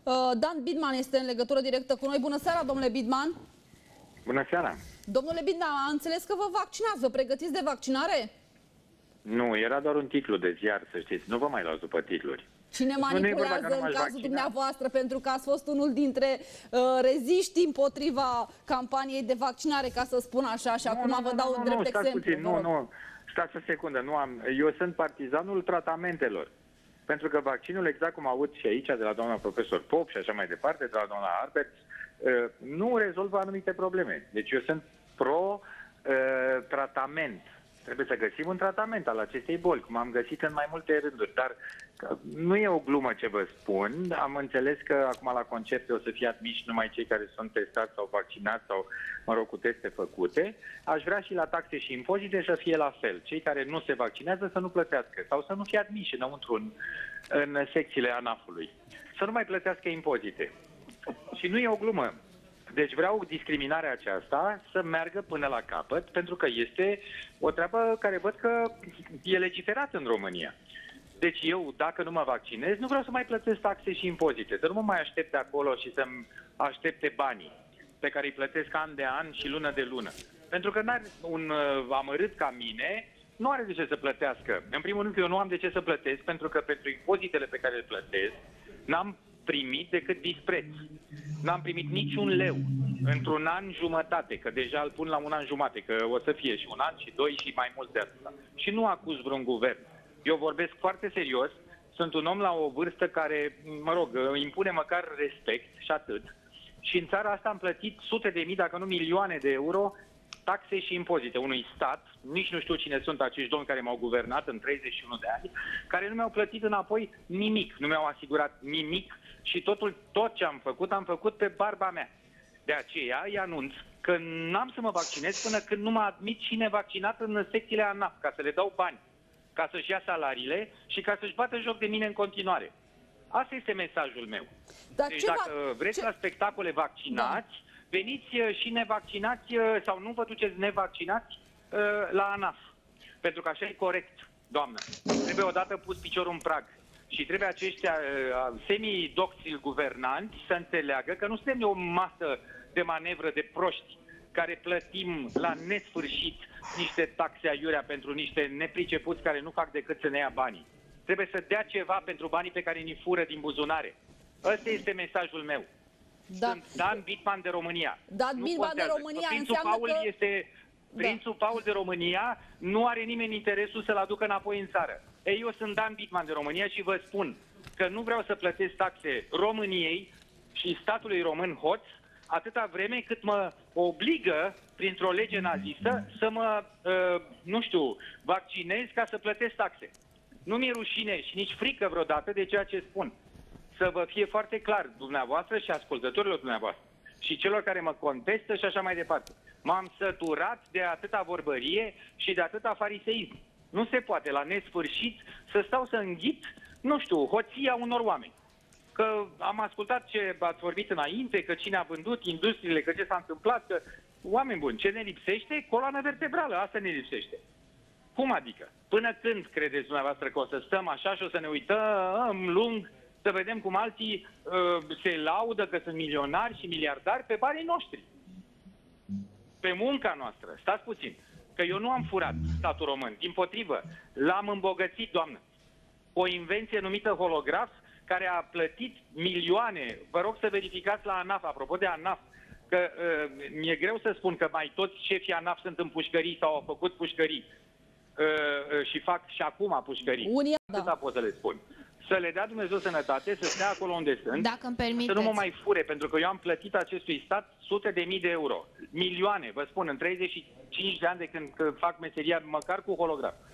Dan Bidman este în legătură directă cu noi. Bună seara, domnule Bidman! Bună seara! Domnule Bidman, am înțeles că vă vaccinați, vă pregătiți de vaccinare? Nu, era doar un titlu de ziar, să știți. Nu vă mai luați după titluri. Cine manipulează în cazul dumneavoastră, pentru că ați fost unul dintre reziști împotriva campaniei de vaccinare, ca să spun așa, și acum vă dau drept exemplu. Nu, stați o secundă, eu sunt partizanul tratamentelor. Pentru că vaccinul, exact cum aud și aici de la doamna profesor Pop și așa mai departe, de la doamna Arbert, nu rezolvă anumite probleme. Deci eu sunt pro-tratament. Trebuie să găsim un tratament al acestei boli, cum am găsit în mai multe rânduri. Dar nu e o glumă ce vă spun. Am înțeles că acum la concerte o să fie admiși numai cei care sunt testați sau vaccinați sau, mă rog, cu teste făcute. Aș vrea și la taxe și impozite să fie la fel. Cei care nu se vaccinează să nu plătească sau să nu fie admiși înăuntru în secțiile ANAF-ului. Să nu mai plătească impozite. Și nu e o glumă. Deci vreau discriminarea aceasta să meargă până la capăt, pentru că este o treabă care văd că e legiferată în România. Deci eu, dacă nu mă vaccinez, nu vreau să mai plătesc taxe și impozite, să nu mă mai aștept de acolo și să-mi aștepte banii pe care îi plătesc an de an și lună de lună. Pentru că un amărât ca mine nu are de ce să plătească. În primul rând că eu nu am de ce să plătesc, pentru că pentru impozitele pe care le plătesc, n-am primit decât dispreț. N-am primit niciun leu într-un an jumătate, că deja îl pun la un an jumate, că o să fie și un an, și doi, și mai mult de atâta. Și nu acuz vreun guvern. Eu vorbesc foarte serios, sunt un om la o vârstă care, mă rog, impune măcar respect și atât. Și în țara asta am plătit sute de mii, dacă nu milioane de euro, taxe și impozite unui stat, nici nu știu cine sunt acești domni care m-au guvernat în 31 de ani, care nu mi-au plătit înapoi nimic, nu mi-au asigurat nimic și tot ce am făcut pe barba mea. De aceea îi anunț că n-am să mă vaccinez până când nu mă admit și nevaccinat în secțiile ANAF, ca să le dau bani, ca să-și ia salariile și ca să-și bată joc de mine în continuare. Asta este mesajul meu. Dar deci dacă vreți la spectacole vaccinați, veniți și nevaccinați sau nu vă duceți nevaccinați la ANAF. Pentru că așa e corect, doamnă. Trebuie odată pus piciorul în prag. Și trebuie aceștia semi-docți guvernanți să înțeleagă că nu suntem o masă de manevră de proști care plătim la nesfârșit niște taxe aiurea pentru niște nepricepuți care nu fac decât să ne ia banii. Trebuie să dea ceva pentru banii pe care ni fură din buzunare. Ăsta este mesajul meu. Sunt Dan Bidman de România. Dan Bidman de România Prințul Paul de România nu are nimeni interesul să-l aducă înapoi în țară. Ei, eu sunt Dan Bidman de România și vă spun că nu vreau să plătesc taxe României și statului român hoț atâta vreme cât mă obligă, printr-o lege nazistă, să mă, vaccinez ca să plătesc taxe. Nu mi-e rușine și nici frică vreodată de ceea ce spun. Să vă fie foarte clar, dumneavoastră și ascultătorilor dumneavoastră și celor care mă contestă și așa mai departe. M-am săturat de atâta vorbărie și de atâta fariseism. Nu se poate la nesfârșit să stau să înghit, hoția unor oameni. Că am ascultat ce ați vorbit înainte, că cine a vândut industriile, că ce s-a întâmplat, că oameni buni, ce ne lipsește? Coloana vertebrală, asta ne lipsește. Cum adică? Până când credeți dumneavoastră că o să stăm așa și o să ne uităm lung să vedem cum alții se laudă că sunt milionari și miliardari pe banii noștri? Pe munca noastră. Stați puțin. Că eu nu am furat statul român. Dimpotrivă, l-am îmbogățit, doamnă. O invenție numită holograf, care a plătit milioane. Vă rog să verificați la ANAF, apropo de ANAF, că mi-e greu să spun că mai toți șefii ANAF sunt în pușcării sau au făcut pușcării și fac și acum pușcării. Atâta pot să le spun. Să le dea Dumnezeu sănătate, să stea acolo unde sunt, dacă îmi permiteți, să nu mă mai fure, pentru că eu am plătit acestui stat sute de mii de euro, milioane, vă spun, în 35 de ani de când fac meseria, măcar cu holograf.